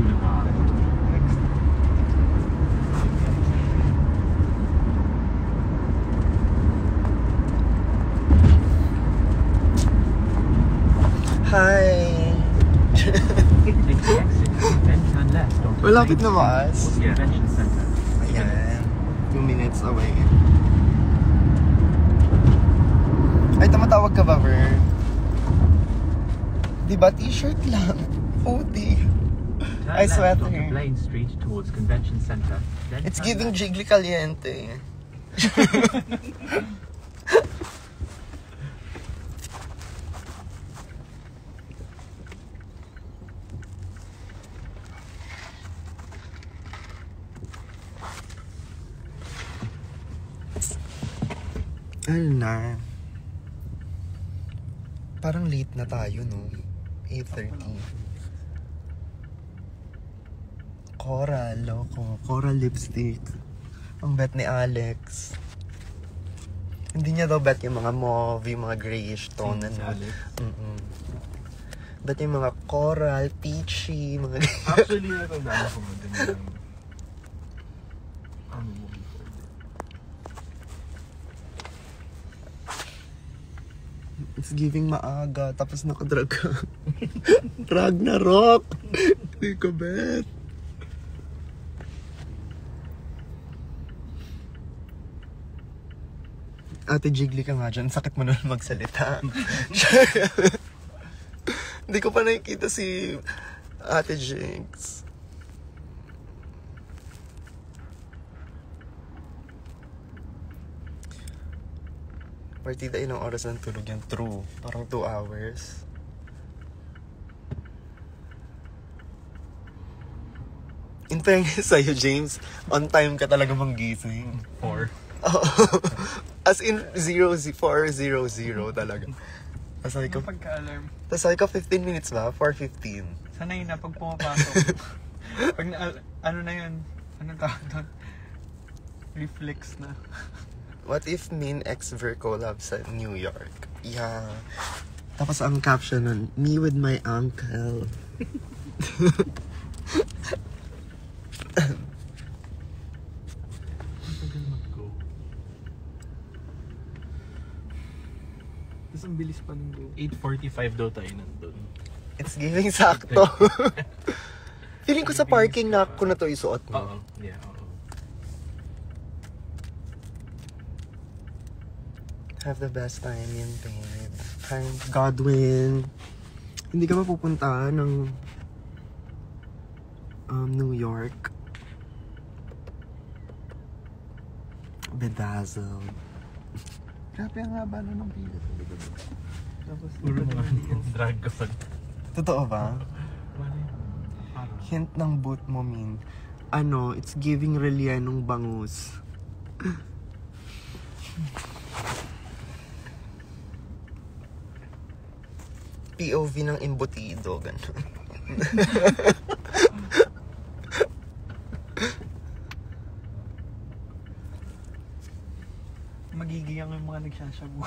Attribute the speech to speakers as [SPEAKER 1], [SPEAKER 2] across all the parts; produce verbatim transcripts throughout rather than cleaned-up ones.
[SPEAKER 1] Boulevard.
[SPEAKER 2] Hi! Malapit na mas. Ayan. Two minutes away. Ay, tumatawag ka ba, Ver? Di ba t-shirt lang? Hoodie. I sweater. It's giving jiggly caliente. Ano na? Parang late na tayo, no? eight thirty. Coral, loko. Coral lipstick. Ang bet ni Alex. Hindi niya daw bet yung mga mauve, yung mga grayish tone.
[SPEAKER 1] Si Alex?
[SPEAKER 2] Mm-mm. Bet yung mga coral, peachy, mga...
[SPEAKER 1] Actually, natandaan ko mo din yung... Ano mo?
[SPEAKER 2] It's giving maaga, tapos nakadrag ka. Ragnarok! Hindi ko bet. Ate Jiggly ka nga dyan, sakit mo naman magsalita. Hindi ko pa nakikita si Ate Jigs. Partida, ilang oras ang tulog yan? True. Parang two hours. In fairness sa'yo, James, on time ka talaga manggising.
[SPEAKER 1] Four.
[SPEAKER 2] As in, zero, four, zero, zero talaga. Tapos sabi ko,
[SPEAKER 3] pagka-alarm.
[SPEAKER 2] tapos sabi ko, fifteen minutes ba? four fifteen.
[SPEAKER 3] Sanay na pag pumapasok. Pag na, ano na yun? Ano tawag doon? Reflex na.
[SPEAKER 2] What if Min X Ver collab sa New York? Yeah. Tapos ang caption nun, me with my uncle.
[SPEAKER 1] Matagal mag-go.
[SPEAKER 3] Tapos ang bilis pa ng go.
[SPEAKER 1] eight forty-five daw tayo nandun.
[SPEAKER 2] It's giving sakto. Feeling ko sa parking na ko na to isuot mo.
[SPEAKER 1] Oo. Yeah, oo.
[SPEAKER 2] Have the best time yun, babe. Hi, Godwin. Hindi ka mapupunta ng um, New York. Bedazzled.
[SPEAKER 3] Grabe ang haba na ng pila. Tapos
[SPEAKER 1] Puro mga dragon.
[SPEAKER 2] Totoo ba? Hint ng boot mo, Min. Ano, it's giving Relianong bangus. P O V ng embutido, gano'n.
[SPEAKER 3] magiging yung mga nagsashabu.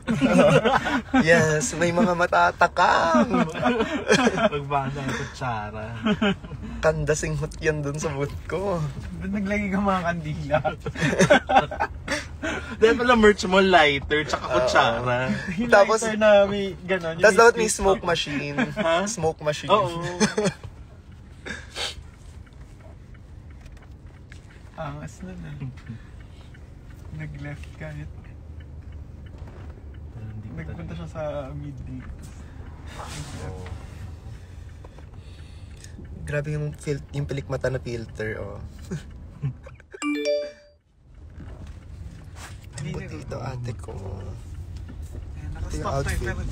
[SPEAKER 2] Yes, may mga matatakam.
[SPEAKER 1] Pagbasa ng kutsara.
[SPEAKER 2] Kandasing hot yan dun sa boot ko.
[SPEAKER 3] Naglagay ka mga kandila.
[SPEAKER 1] Dahil pala merch mo, lighter, tsaka kutsara.
[SPEAKER 3] Yung
[SPEAKER 2] Tapos,
[SPEAKER 3] lighter na may gano'n.
[SPEAKER 2] tapos dapat may smoke machine.
[SPEAKER 1] Ha?
[SPEAKER 2] Smoke machine.
[SPEAKER 1] Oo.
[SPEAKER 3] Angas na na. Nag-left kahit. Nagpunta siya sa midday.
[SPEAKER 1] Oh.
[SPEAKER 2] Grabe yung, fil- yung pilikmata na filter, oh. Buti ito ate ko.
[SPEAKER 3] Ayan,
[SPEAKER 2] Ito yung
[SPEAKER 3] naka-stop tayo.
[SPEAKER 2] outfit.
[SPEAKER 3] Pero...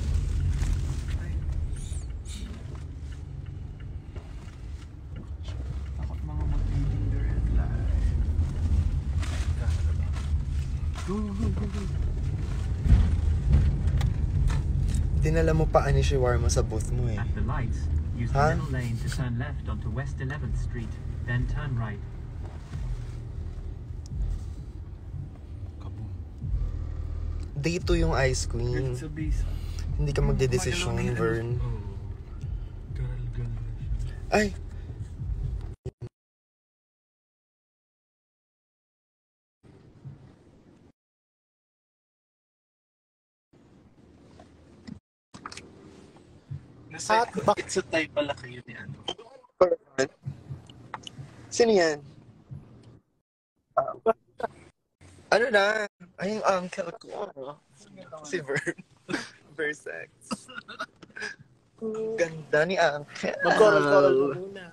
[SPEAKER 3] Takot mga mag-reading the red light.
[SPEAKER 2] Go, go, go, go. Dinala mo pa ani shawarma sa booth mo eh.
[SPEAKER 4] At the lights, use the
[SPEAKER 2] Huh?
[SPEAKER 4] middle lane to turn left onto West eleventh Street, then turn right.
[SPEAKER 1] Kaboom.
[SPEAKER 2] Day two yung ice queen.
[SPEAKER 3] Sa base.
[SPEAKER 2] Hindi ka magdedesisyon,
[SPEAKER 3] Magalaw na yun.
[SPEAKER 2] Vern.
[SPEAKER 1] Oh. Girl, girl na siya.
[SPEAKER 2] Ay!
[SPEAKER 1] At bakit sa tayo pala kayo ni ano?
[SPEAKER 2] Sino yan? Ah, ano na? Ay, yung uncle ko. Si Vern. Versex. Ganda ni uncle.
[SPEAKER 1] Mag-coral-coral mo muna.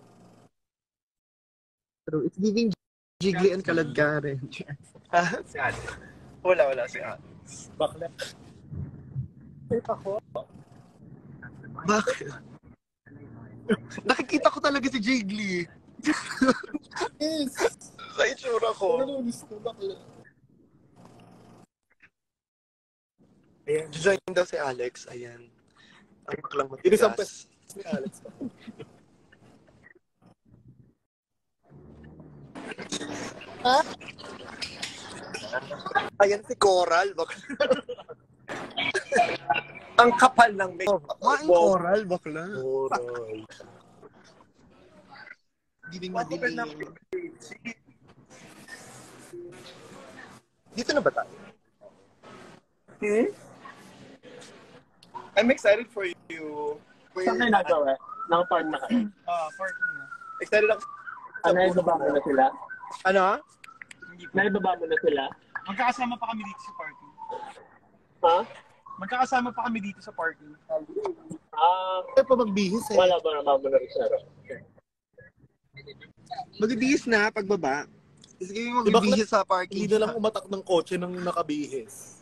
[SPEAKER 2] True. It's giving jiggly and kaladkarin. Ha?
[SPEAKER 1] Si Ate.
[SPEAKER 2] Wala, wala si Alex.
[SPEAKER 1] Bakla. Safe ako.
[SPEAKER 2] Bakit? Nakikita ko talaga si Jiggly.
[SPEAKER 1] Yes.
[SPEAKER 2] Sa itsura ko.
[SPEAKER 1] Ano gusto bakla?
[SPEAKER 2] Ayan. Join daw si Alex. Ayan. Ang baklang
[SPEAKER 1] Inisang
[SPEAKER 2] matigas.
[SPEAKER 1] pes ni Alex. Ha?
[SPEAKER 2] Ayan si Coral. Bakla.
[SPEAKER 1] Ang kapal ng make.
[SPEAKER 2] Maing Coral, bakla.
[SPEAKER 1] Coral.
[SPEAKER 2] Giving madilim. Dito na ba tayo?
[SPEAKER 1] Hmm? I'm excited for you. For
[SPEAKER 5] Saan kayo nagawa? Nakapark na kayo?
[SPEAKER 3] Ah, parking na.
[SPEAKER 1] Excited ako.
[SPEAKER 5] Ano, naibaba mo na sila?
[SPEAKER 2] Ano?
[SPEAKER 5] Naibaba mo na sila?
[SPEAKER 3] Magkakasama pa kami dito sa parking.
[SPEAKER 5] Ha?
[SPEAKER 3] Magkakasama pa kami dito sa parking.
[SPEAKER 5] Ah,
[SPEAKER 1] Ay pa magbihis eh.
[SPEAKER 5] wala ba naman mo na rin siya?
[SPEAKER 2] Magbibihis na pagbaba. Sige yung
[SPEAKER 1] Diba,
[SPEAKER 2] magbibihis sa parking.
[SPEAKER 1] Hindi na lang umatak ng kotse nang nakabihis.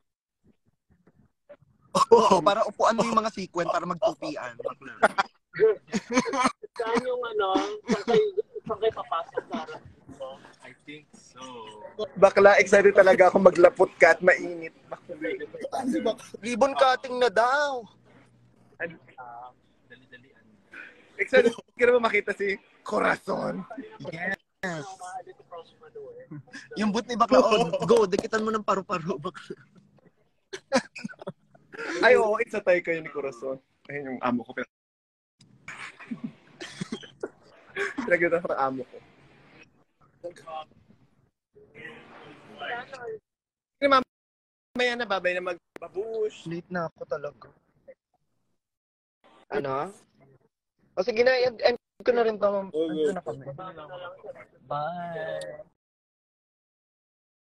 [SPEAKER 2] Oo, para upuan mo yung mga sequin para magtupian. Bakla.
[SPEAKER 5] Saan yung ano? Saan kayo, saan kayo papasok sa harap mo?
[SPEAKER 1] I think so.
[SPEAKER 2] Bakla, excited talaga ako maglapot ka at mainit.
[SPEAKER 1] Ano ba?
[SPEAKER 2] Ribbon cutting na daw.
[SPEAKER 5] Ah,
[SPEAKER 1] Dali-dalian.
[SPEAKER 2] Excited ka na ba makita si Corazon? Yes.
[SPEAKER 5] maalit sa próxima door.
[SPEAKER 2] Yung boot ni Bakla, oh, go, dikitan mo ng paru-paro, Bakla.
[SPEAKER 6] Ay, oo, it's a tayo kayo ni Corazon. Ayun yung amo ko. Pinagkita sa amo ko. Hindi, mamaya na, babay na magbabush.
[SPEAKER 2] Late na ako talaga. Ano? O sige na, end, end ko na rin to. Ano na kami?
[SPEAKER 3] Bye!